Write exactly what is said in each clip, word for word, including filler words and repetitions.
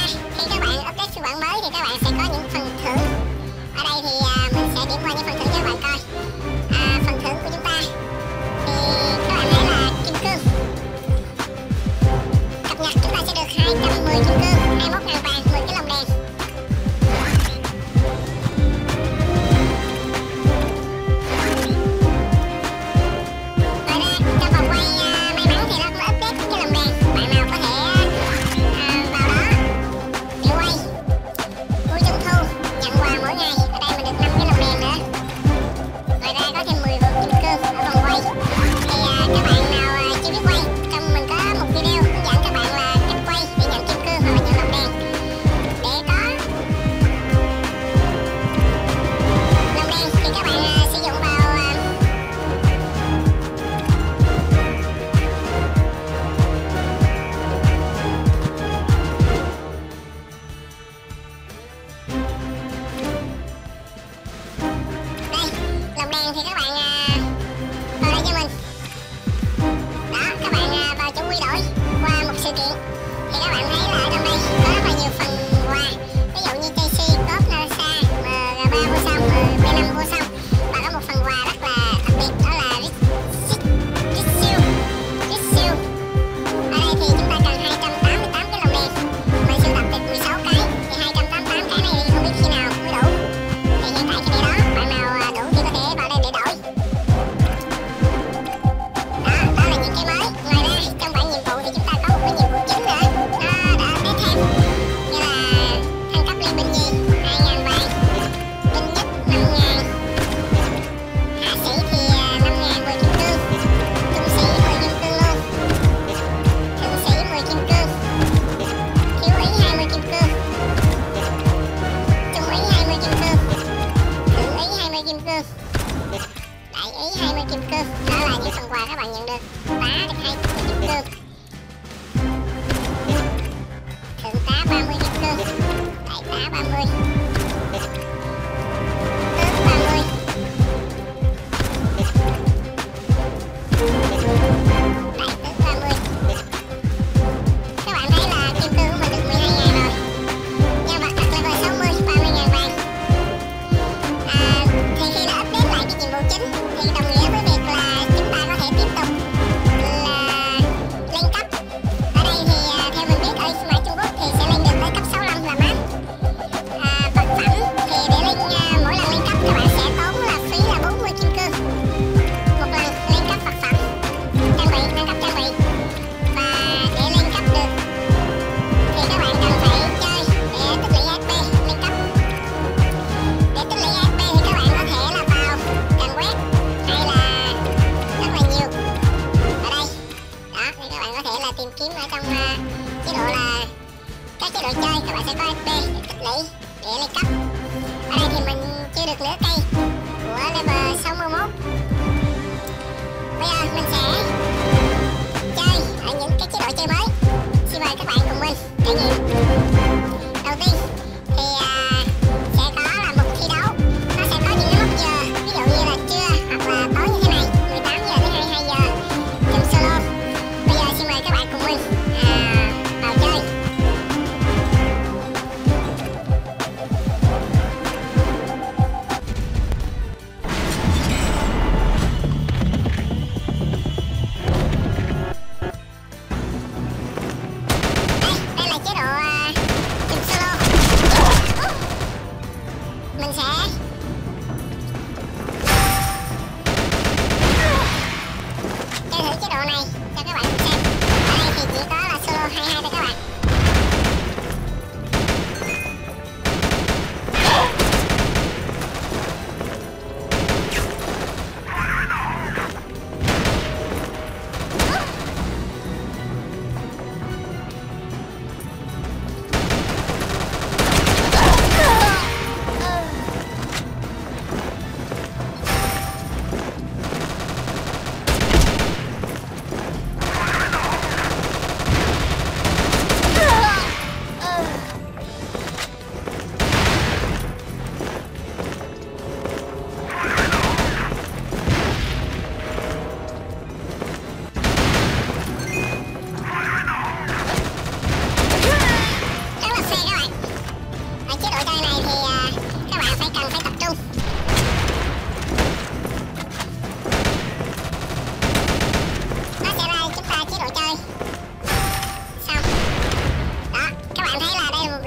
ra khi các bạn update phiên bản mới thì các bạn sẽ có những phần thưởng. Ở đây thì à, mình sẽ điểm qua những phần thưởng cho các bạn coi. À, phần thưởng của chúng ta thì các bạn thấy là kim cương. Cập nhật chúng ta sẽ được hai trăm mười kim cương, hai mươi mốt ngàn vàng, mười cái lồng đèn. Ngoài ra trong vòng quay à, may mắn thì nó cũng update cái lồng đèn. Bạn nào có thể à, vào đó để quay vui trung thu nhận quà mỗi ngày. Ở đây mình được năm cái lồng đèn nữa. Ngoài ra có thêm mười vượt kim cương ở vòng quay. Thì à, các bạn nào à, chưa biết quay, trong mình có một video hướng dẫn các bạn là cách quay để nhận kim cương hoặc là nhận lồng đèn. Để có lồng đèn thì các bạn à, sử dụng vào à, đây, lồng đèn thì các bạn à, vào đây cho mình. Đó, các bạn à, vào chỗ quy đổi qua một sự kiện thì các bạn thấy là ở trong đây có rất là nhiều phần quà. Ví dụ như Chelsea, Top, Narasa, em giê ba vô song, em bê năm vô song. Và có một phần quà rất là đặc biệt đó là Rich Shield. Ở đây thì chúng ta cần hai trăm tám mươi tám cái lồng đèn. Mình sưu tập được mười sáu cái thì hai trăm tám mươi tám cái này thì không biết khi nào mới đủ. Thì hiện tại cái này đó, bạn nào à, đủ thì có thể vào đây để đổi. Đó, đó là những cái mới. Ngoài ra trong bảng nhiệm vụ thì chúng ta có một cái nhiệm vụ chính nữa. Nó đã update thêm như là thăng cấp liên binh nhì hai ngàn vàng, binh nhất năm ngàn, hạ sĩ thì à, năm ngàn mười kim cương, trung sĩ mười kim cương luôn, thượng sĩ mười kim cương, thiếu úy hai mươi kim cương, trung úy hai mươi kim cương, thượng úy hai mươi kim cương, đại úy hai mươi kim cương. Đó là những phần quà các bạn nhận được. Tá được hai mươi kim cương, thượng tá ba mươi kim cương, đại tá ba mươi, tướng ba mươi, đại tướng ba mươi. Các bạn thấy là kim cương của mình được mười hai ngàn rồi. Nhân vật đặt level sáu mươi, ba mươi ngàn vàng. À, thì khi đã update lại cái nhiệm vụ chính thì đồng nghĩa với việc là chúng ta có thể tiếp tục là lên cấp. Ở đây thì à, theo mình biết ở mã Trung Quốc thì sẽ lên được tới cấp sáu mươi lăm là max. À, vật phẩm thì để lên à, mỗi lần lên cấp các bạn sẽ tốn là phí là bốn mươi kim cương một lần lên cấp vật phẩm, trang bị, nâng cấp trang bị. Và để lên cấp được thì các bạn cần phải chơi để tích lũy ép pê lên cấp. Để tích lũy ép pê thì các bạn có thể là vào trang web hay là rất là nhiều ở đây. Đó, thì các bạn có thể là tìm kiếm ở trong uh, chế độ là các chế độ chơi, các bạn sẽ có ép pê để tích lũy để lên cấp. Ở đây thì mình chưa được nửa cây của level sáu mươi mốt. Bây giờ mình sẽ chơi ở những cái chế độ chơi mới. Xin mời các bạn cùng mình trải nghiệm. Đầu tiên thì à, sẽ có là một thi đấu. Nó sẽ có những cái mốc giờ, ví dụ như là trưa hoặc là tối như thế này, mười tám giờ đến hai mươi hai giờ trong solo. Bây giờ xin mời các bạn cùng mình à, vào chơi. Đây, đây là chế độ à,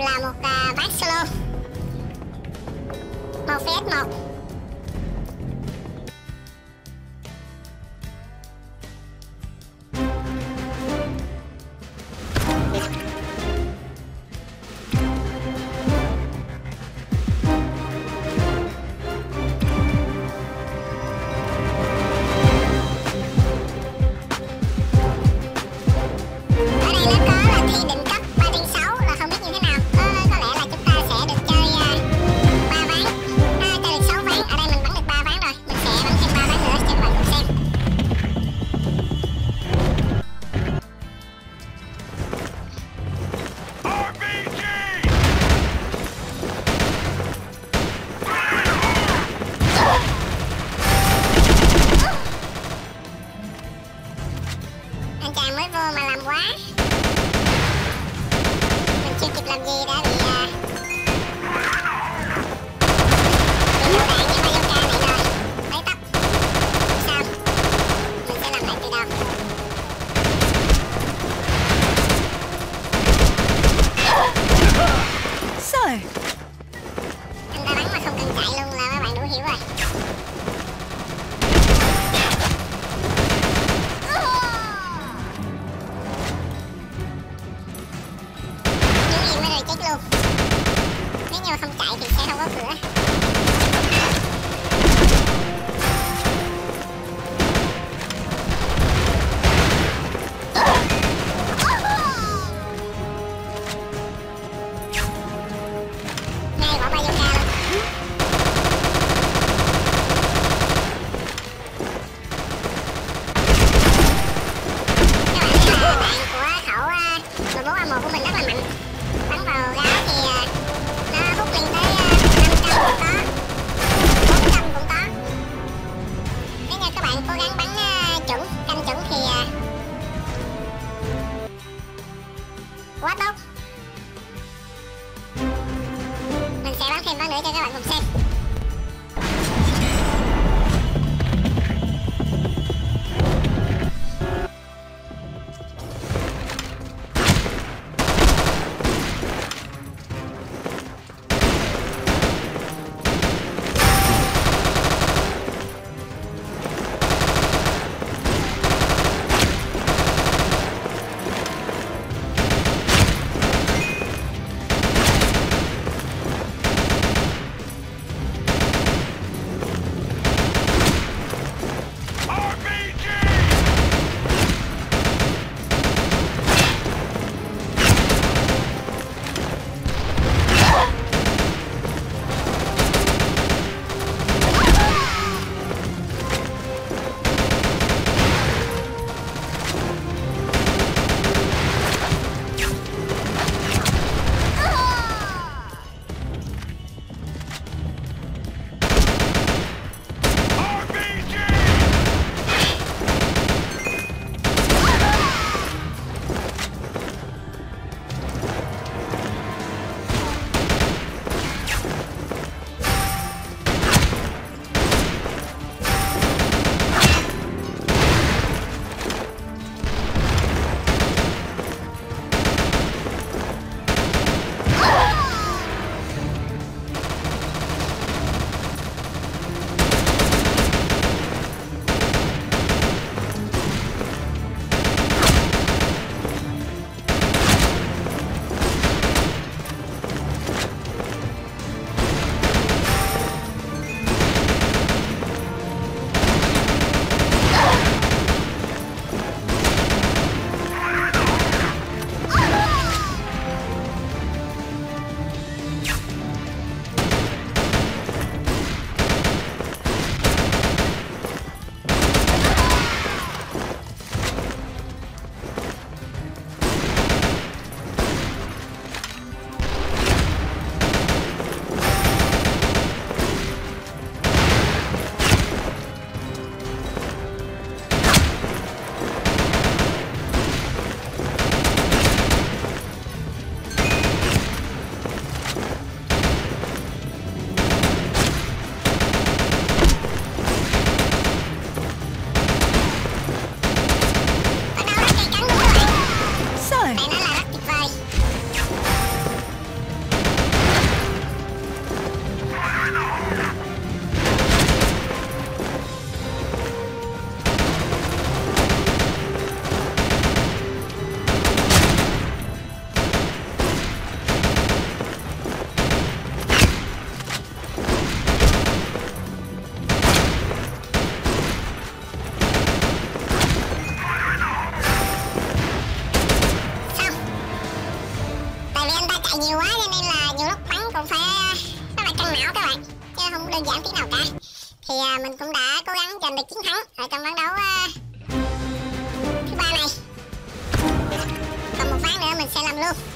là một à, ván solo một vs một. Quá tốt. Mình sẽ bắn thêm ván nữa cho các bạn cùng xem. nhiều quá cho nên là nhiều lúc bắn cũng phải phải căng não các bạn, chứ không đơn giản tí nào cả. Thì à, mình cũng đã cố gắng giành được chiến thắng ở trong ván đấu à, thứ ba này. Còn một ván nữa mình sẽ làm luôn.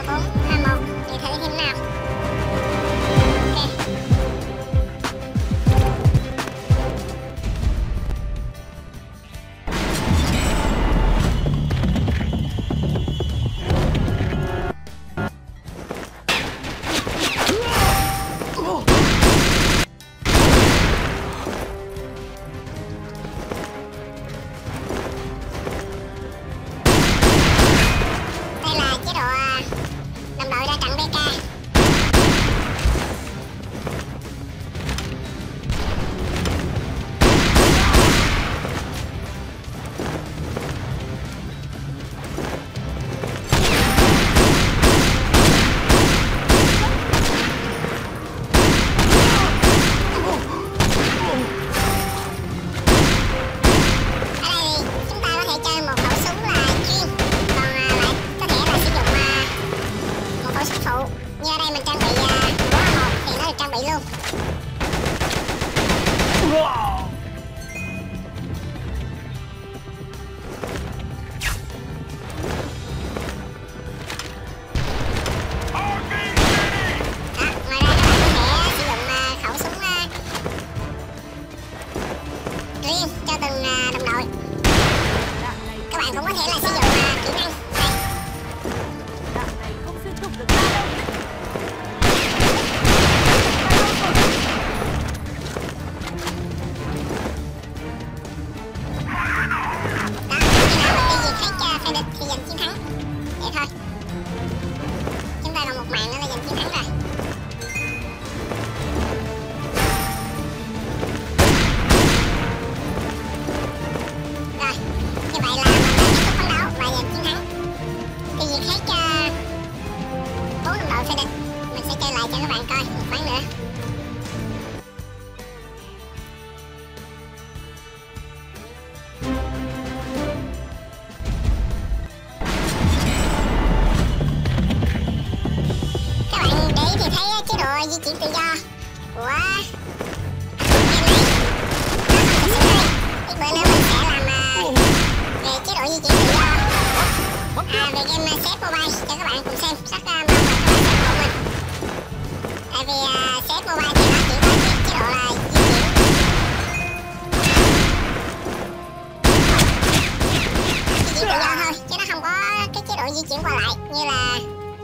bốn hai một để thử thêm nào. Ok. Di chuyển tự do của game này ít bữa nữa mình sẽ làm uh, về chế độ di chuyển tự do à, về game uh, xê ép Mobile cho các bạn cùng xem. Rất uh, mong là các bạn sẽ ủng hộ mình, tại vì uh, xê ép Mobile thì nó chỉ có cái chế độ là di chuyển di chuyển tự do thôi, chứ nó không có cái chế độ di chuyển qua lại như là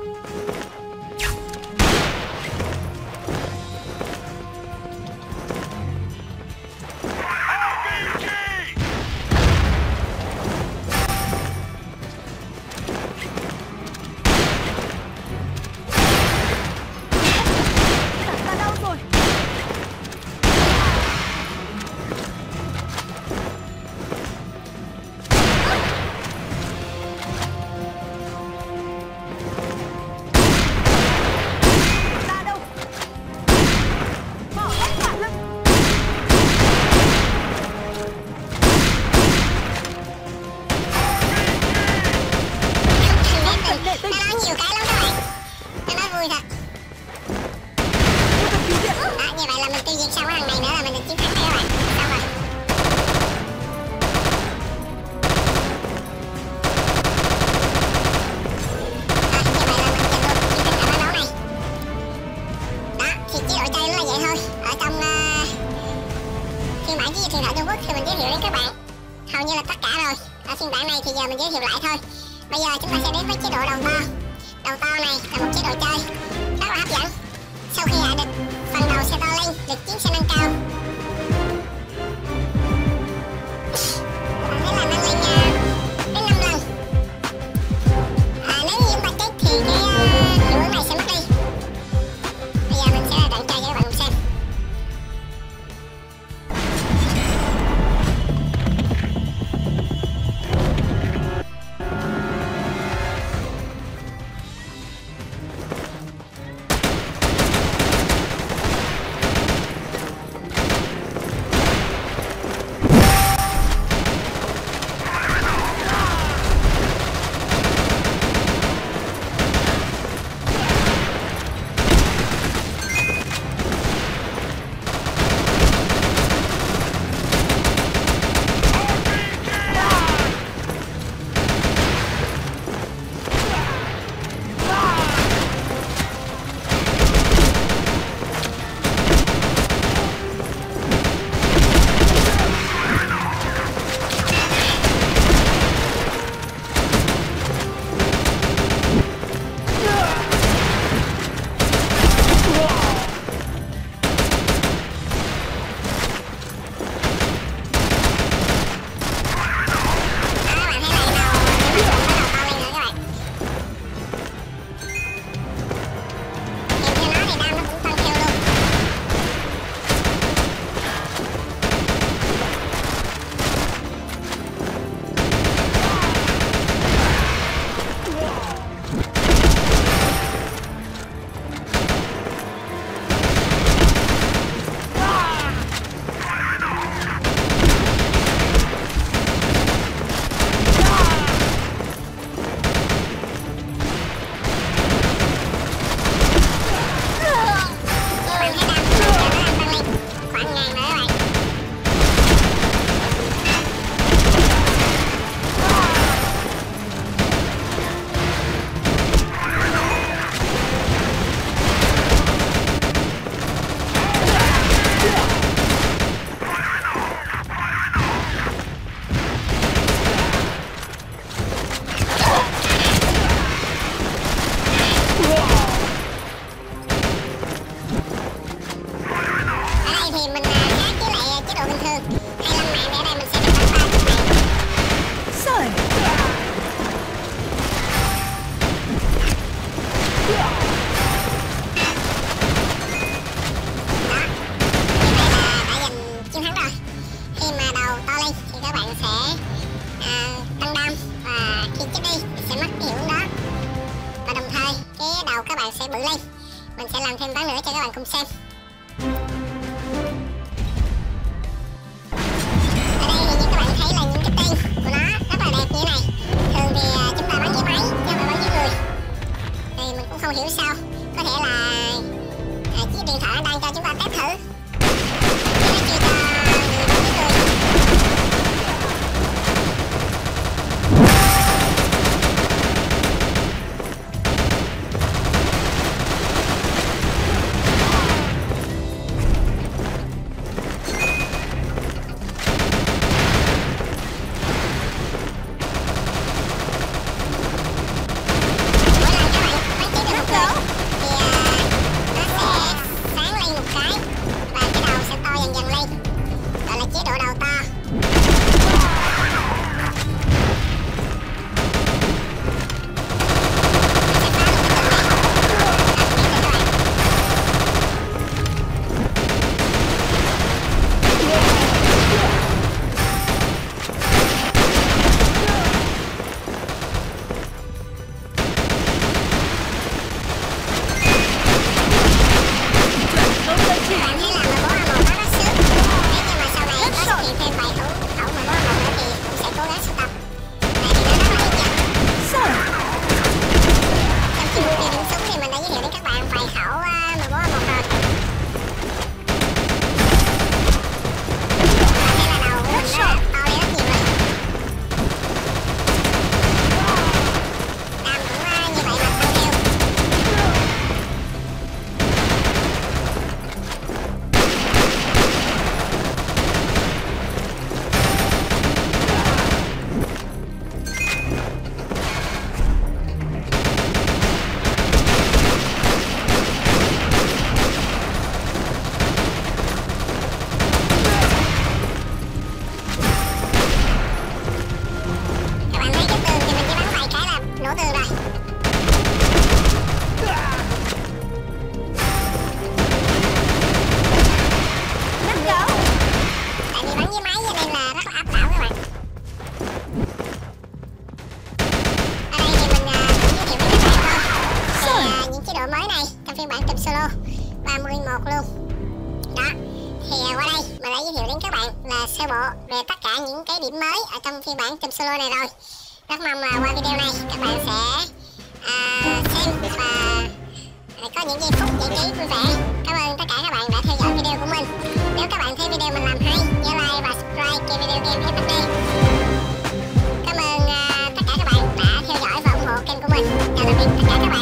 hầu như là tất cả rồi. Ở phiên bản này thì giờ mình giới thiệu lại thôi. Bây giờ chúng ta sẽ đến với chế độ đầu to. Đầu to này là một chế độ chơi rất là hấp dẫn. Sau khi hạ địch, phần đầu sẽ to lên, lực chiến sẽ nâng cao. Bạn thấy là nâng lên uh, đến năm lần. À, nếu như chúng ta chết thì cái uh, hiệu ứng này sẽ mất đi. Bây giờ mình sẽ ra trận chơi cho các bạn cùng xem. cái hiệu ứng đó. Và đồng thời cái đầu các bạn sẽ bự lên. Mình sẽ làm thêm ván nữa cho các bạn cùng xem. Ở đây thì như các bạn thấy là những cái tên của nó rất là đẹp như thế này. Thường thì uh, chúng ta bắn với máy chứ không phải bắn với người. Thì mình cũng không hiểu sao. Có thể là uh, chiếc điện thoại đang cho chúng ta test thử. Nó chưa cho người bắn với người. Mới này trong phiên bản chùm solo ba mươi mốt luôn đó. Thì qua đây mình đã giới thiệu đến các bạn là sơ bộ về tất cả những cái điểm mới ở trong phiên bản chùm solo này rồi. Rất mong là qua video này các bạn sẽ à, xem và có những giây phút giải trí vui vẻ. Cảm ơn tất cả các bạn đã theo dõi video của mình. Nếu các bạn thấy video mình làm hay, nhớ like và subscribe kênh Video Game ép ét đê. Cảm ơn uh, tất cả các bạn đã theo dõi và ủng hộ kênh của mình. Chào tạm biệt tất cả các bạn.